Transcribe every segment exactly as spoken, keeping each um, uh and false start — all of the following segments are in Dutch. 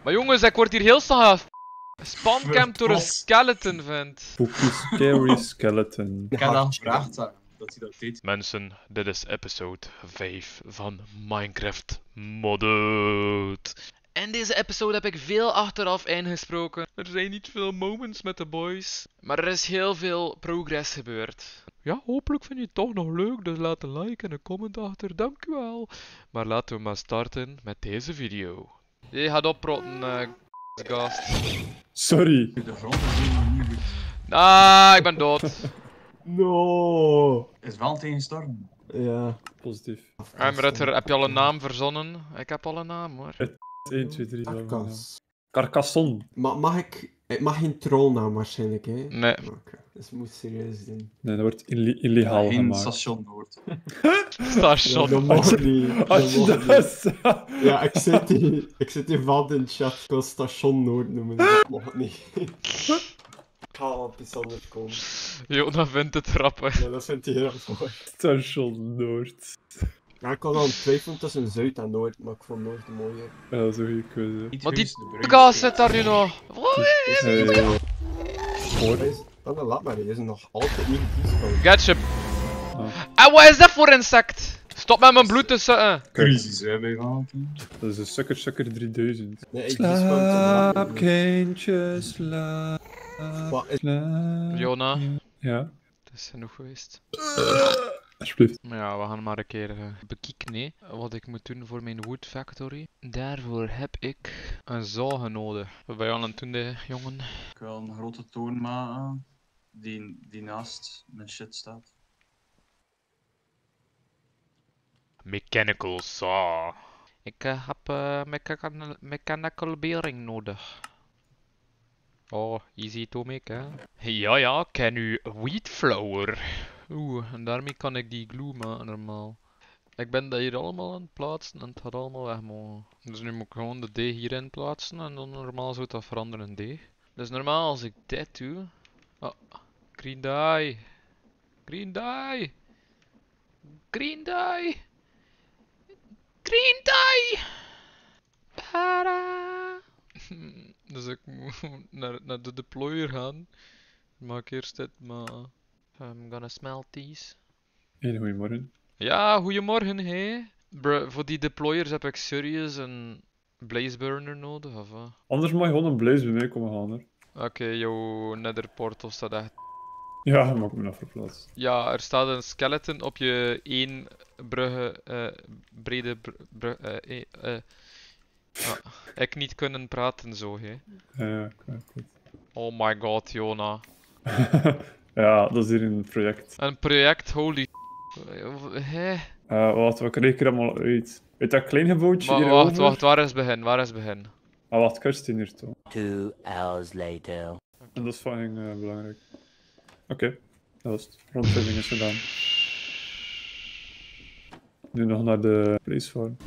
Maar jongens, ik word hier heel snel spamcampt door een skeleton, vent. Spooky Scary Skeleton. Ik heb dat gevraagd dat hij dat deed. Mensen, dit is episode vijf van Minecraft Modded. In deze episode heb ik veel achteraf ingesproken. Er zijn niet veel moments met de boys, maar er is heel veel progress gebeurd. Ja, hopelijk vind je het toch nog leuk, dus laat een like en een comment achter, dankjewel. Maar laten we maar starten met deze video. Je gaat oprotten, uh, gast. Sorry. De grond is helemaal niet goed. Ah, ik ben dood. No. Is wel tegenstorm. Ja. Positief. En Rutter, heb je al een naam verzonnen? Ik heb al een naam hoor. één, twee, drie. Karkas. Carcassonne. Ma mag ik... Ik mag geen trollnaam waarschijnlijk, hè? Nee. Oké, okay. Dus moet serieus doen. Nee, dat wordt ille illegaal Ja, geen gemaakt. station Noord. Station. Ja, dat mag niet. Als je Dat mag dat niet. zegt. Ja, ik zit hier... Ik zit hier van in de chat. Ik wil station Noord noemen. Dat mag niet. Ik ga al op iets anders komen. Jona vindt het grappig. Ja, dat vindt hij heel mooi. Station Noord. Ja, ik had al twijfelen tussen Zuid en Noord, maar ik vond Noord mooier. Ja, dat is een goede keuze. Niet Maar die geweest, de brug. gast zit daar nu nog. Hey. Hoor. Hij is- Dan laat maar, hij is nog altijd niet gespannen. Ketchup. Oh. En wat is dat voor insect? Stop met mijn bloed te sukken. Crisis, hè, bij Valentin. Dat is een Sucker Sucker drieduizend. Nee, ik despawn te kindje, slaap. Wat is... slaap. Jona, Ja, het is genoeg geweest. alsjeblieft. Maar ja, we gaan maar een keer uh, bekijken, nee. Wat ik moet doen voor mijn wood factory. Daarvoor heb ik een zaag nodig. Wat ben je aan het doen, de jongen? Ik wil een grote toon maken die, die naast mijn shit staat. Mechanical saw. Ik uh, heb uh, mecha mechanical bearing nodig. Oh, easy to make, hè? Ja, ja, ik ken u wheat flour. Oeh, en daarmee kan ik die glue maken normaal. Ik ben dat hier allemaal aan het plaatsen en het gaat allemaal weg mogen. Dus nu moet ik gewoon de D hierin plaatsen en dan normaal zou dat veranderen in D. Dus normaal als ik dit doe... Oh, green dye. Green dye. Green dye. Green dye. Tada. Dus ik moet naar, naar de deployer gaan. Maak eerst dit, maar... I'm gonna smelt these. Hey, goedemorgen. Ja, goedemorgen, hé. Bruh, voor die deployers heb ik serieus een blazeburner nodig, of wat? Anders mag je gewoon een blaze bij mij komen gaan, hoor. Oké, okay, jouw nether portal staat echt... Ja, je mag me nog verplaatsen. Ja, er staat een skeleton op je één brugge, eh, brede br brug, eh, eh, eh. Ah, ik niet kunnen praten zo, hé. Ja, ja, klopt, klopt. Oh my god, Jona. Ja, dat is hier een project. Een project, holy hé. Uh, wacht, we kregen er allemaal uit. Uit dat klein gebouwtje Maar hier wacht, wacht, waar is begin? Waar is begin? Ah, wacht, kust hier toe. Two hours later. En dat is fucking uh, belangrijk. Oké, okay, dat was het. Rondvinding is gedaan. Nu nog naar de place farm.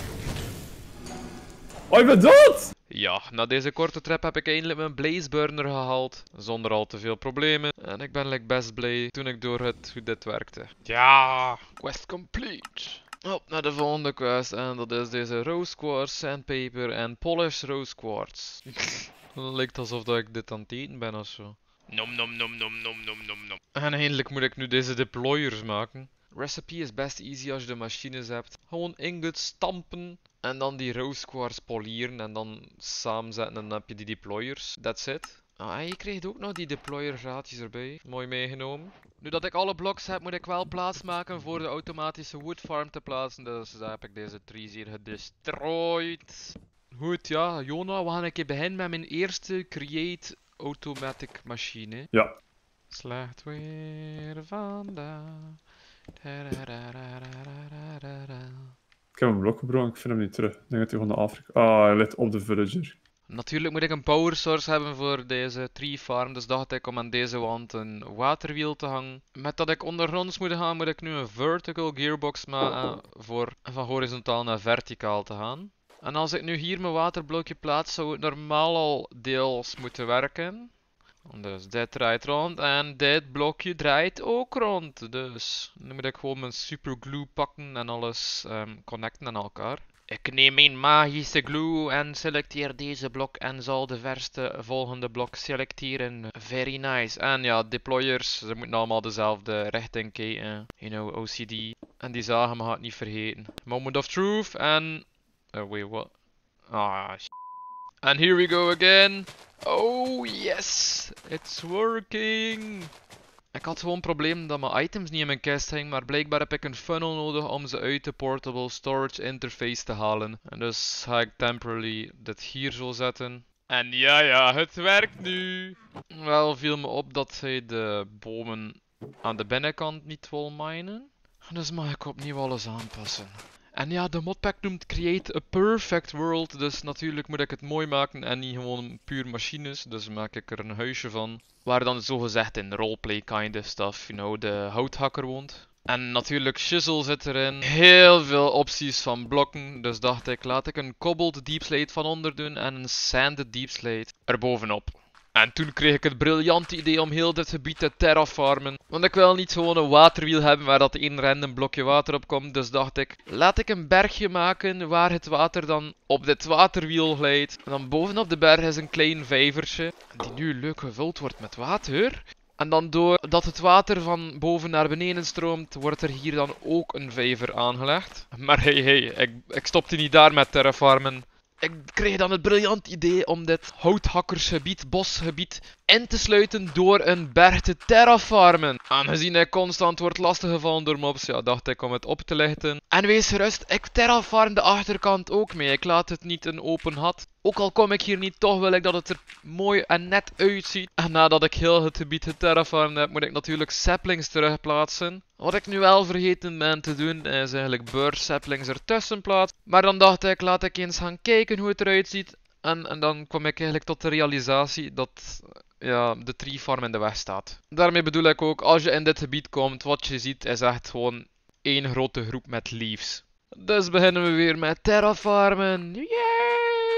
Oh, je bent dood! Ja, na deze korte trip heb ik eindelijk mijn blazeburner gehaald, zonder al te veel problemen. En ik ben like best blij toen ik door het hoe dit werkte. Ja, quest complete. Op naar de volgende quest en dat is deze rose quartz, sandpaper en polished rose quartz. Lijkt alsof dat ik dit aan het eten ben ofzo. Nom nom nom nom nom nom nom nom. En eindelijk moet ik nu deze deployers maken. Recipe is best easy als je de machines hebt. Gewoon ingots stampen en dan die rose quartz polieren en dan samenzetten en dan heb je die deployers. That's it. Ah, en je krijgt ook nog die deployer gratis erbij. Mooi meegenomen. Nu dat ik alle blocks heb, moet ik wel plaats maken voor de automatische wood farm te plaatsen. Dus daar heb ik deze trees hier gedestroyed. Goed, ja, Jona, we gaan een keer beginnen met mijn eerste create automatic machine. Ja. Slecht weer vandaag. Ik heb een blok gebroken, ik vind hem niet terug. Ik denk dat hij gewoon naar Afrika... Ah, hij ligt op de villager. Natuurlijk moet ik een power source hebben voor deze tree farm, dus dacht ik om aan deze wand een waterwiel te hangen. Met dat ik ondergronds moet gaan, moet ik nu een vertical gearbox maken voor van horizontaal naar verticaal te gaan. En als ik nu hier mijn waterblokje plaats, zou het normaal al deels moeten werken. Dus dit draait rond en dit blokje draait ook rond. Dus nu moet ik gewoon mijn superglue pakken en alles um, connecten aan elkaar. Ik neem mijn magische glue en selecteer deze blok en zal de verste volgende blok selecteren. Very nice. En ja, deployers, ze moeten allemaal dezelfde richting kijken. You know, O C D. En die zagen me gaat niet vergeten. Moment of truth en... Oh, wait, what? Ah, shit. And here we go again. Oh, yes. It's working. Ik had gewoon een probleem dat mijn items niet in mijn kist hingen, maar blijkbaar heb ik een funnel nodig om ze uit de portable storage interface te halen. En dus ga ik temporarily dit hier zo zetten. En ja ja, het werkt nu! Wel viel me op dat hij de bomen aan de binnenkant niet wil minen. Dus mag ik opnieuw alles aanpassen. En ja, de modpack noemt Create a Perfect World, dus natuurlijk moet ik het mooi maken en niet gewoon puur machines. Dus maak ik er een huisje van, waar dan zogezegd in roleplay kind of stuff, you know, de houthakker woont. En natuurlijk shizzle zit erin, heel veel opties van blokken, dus dacht ik laat ik een cobbled deep slate van onder doen en een sanded deep slate erbovenop. En toen kreeg ik het briljante idee om heel dit gebied te terraformen. Want ik wil niet gewoon een waterwiel hebben waar dat één random blokje water op komt. Dus dacht ik, laat ik een bergje maken waar het water dan op dit waterwiel glijdt. En dan bovenop de berg is een klein vijvertje. Die nu leuk gevuld wordt met water. En dan doordat het water van boven naar beneden stroomt, wordt er hier dan ook een vijver aangelegd. Maar hey hey, ik, ik stopte niet daar met terraformen. Ik kreeg dan het briljant idee om dit houthakkersgebied, bosgebied, in te sluiten door een berg te terraformen. Aangezien hij constant wordt lastiggevallen door mobs, ja, dacht ik om het op te lichten. En wees gerust, ik terraform de achterkant ook mee. Ik laat het niet een open had. Ook al kom ik hier niet, toch wil ik dat het er mooi en net uitziet. En nadat ik heel het gebied geterraformd heb, moet ik natuurlijk saplings terugplaatsen. Wat ik nu wel vergeten ben te doen, is eigenlijk burst saplings ertussen plaatsen. Maar dan dacht ik, laat ik eens gaan kijken hoe het eruit ziet. En, en dan kwam ik eigenlijk tot de realisatie dat ja, de tree farm in de weg staat. Daarmee bedoel ik ook, als je in dit gebied komt, wat je ziet is echt gewoon één grote groep met leaves. Dus beginnen we weer met terraformen. Yay!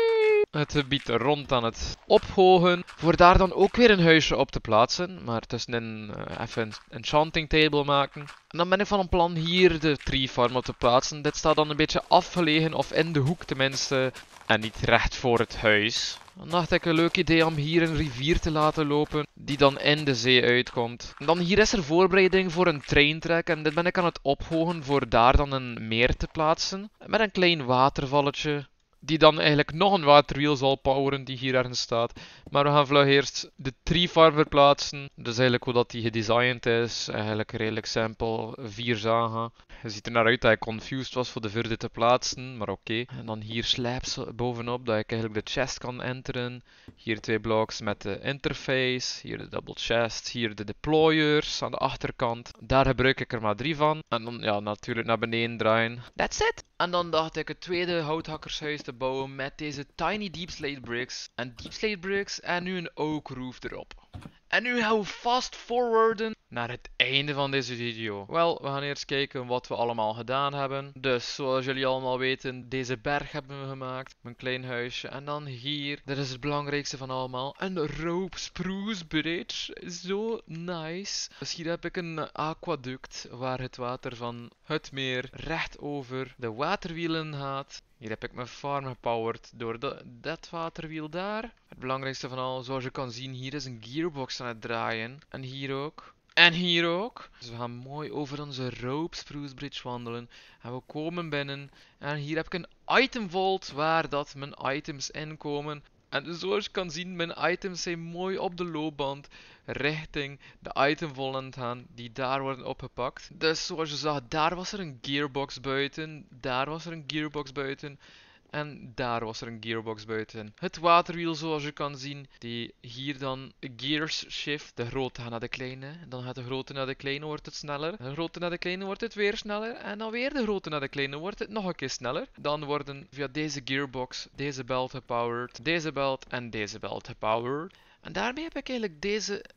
Het gebied rond aan het ophogen. Voor daar dan ook weer een huisje op te plaatsen. Maar tussenin uh, even een enchanting table maken. En dan ben ik van een plan hier de tree farm op te plaatsen. Dit staat dan een beetje afgelegen of in de hoek tenminste. En niet recht voor het huis. Dan dacht ik een leuk idee om hier een rivier te laten lopen. Die dan in de zee uitkomt. En dan hier is er voorbereiding voor een treintrek. En dit ben ik aan het ophogen voor daar dan een meer te plaatsen. Met een klein watervalletje. Die dan eigenlijk nog een waterwiel zal poweren die hier ergens staat. Maar we gaan vlug eerst de tree farm verplaatsen. Dus eigenlijk hoe dat die gedesigned is. Eigenlijk redelijk simpel. Vier zagen. Je ziet er naar uit dat ik confused was voor de vierde te plaatsen. Maar oké. Okay. En dan hier slabs bovenop. Dat ik eigenlijk de chest kan enteren. Hier twee blocks met de interface. Hier de double chest. Hier de deployers aan de achterkant. Daar gebruik ik er maar drie van. En dan ja natuurlijk naar beneden draaien. That's it! En dan dacht ik het tweede houthakkershuis te bouwen met deze tiny deep slate bricks. En deep slate bricks en nu een oak roof erop. En nu gaan we fast forwarden naar het einde van deze video. Wel, we gaan eerst kijken wat we allemaal gedaan hebben. Dus, zoals jullie allemaal weten, deze berg hebben we gemaakt. Mijn klein huisje. En dan hier, dit is het belangrijkste van allemaal, een rope spruce bridge. Zo nice. Dus hier heb ik een aquaduct waar het water van het meer recht over de waterwielen gaat. Hier heb ik mijn farm gepowered door de, dat waterwiel daar. Het belangrijkste van al, zoals je kan zien, hier is een gearbox aan het draaien. En hier ook. En hier ook. Dus we gaan mooi over onze rope spruce bridge wandelen. En we komen binnen. En hier heb ik een item vault waar dat mijn items inkomen. En zoals je kan zien, mijn items zijn mooi op de loopband richting de item vault aan het gaan, die daar worden opgepakt. Dus zoals je zag, daar was er een gearbox buiten, daar was er een gearbox buiten en daar was er een gearbox buiten. Het waterwiel zoals je kan zien, die hier dan gears shift. De grote gaat naar de kleine, dan gaat de grote naar de kleine, wordt het sneller. De grote naar de kleine wordt het weer sneller en dan weer de grote naar de kleine wordt het nog een keer sneller. Dan worden via deze gearbox deze belt gepowered, deze belt en deze belt gepowered. En daarmee heb ik eigenlijk deze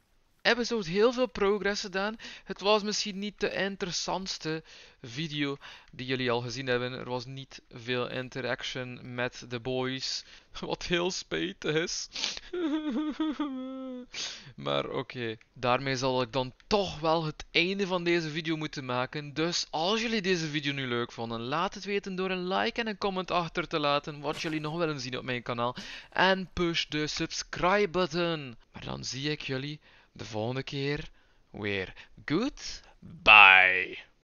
hebben zo heel veel progress gedaan. Het was misschien niet de interessantste video die jullie al gezien hebben. Er was niet veel interaction met de boys. Wat heel spijtig is. Maar oké, okay. Daarmee zal ik dan toch wel het einde van deze video moeten maken. Dus als jullie deze video nu leuk vonden, laat het weten door een like en een comment achter te laten wat jullie nog willen zien op mijn kanaal. En push de subscribe button. Maar dan zie ik jullie de volgende keer weer. Goodbye.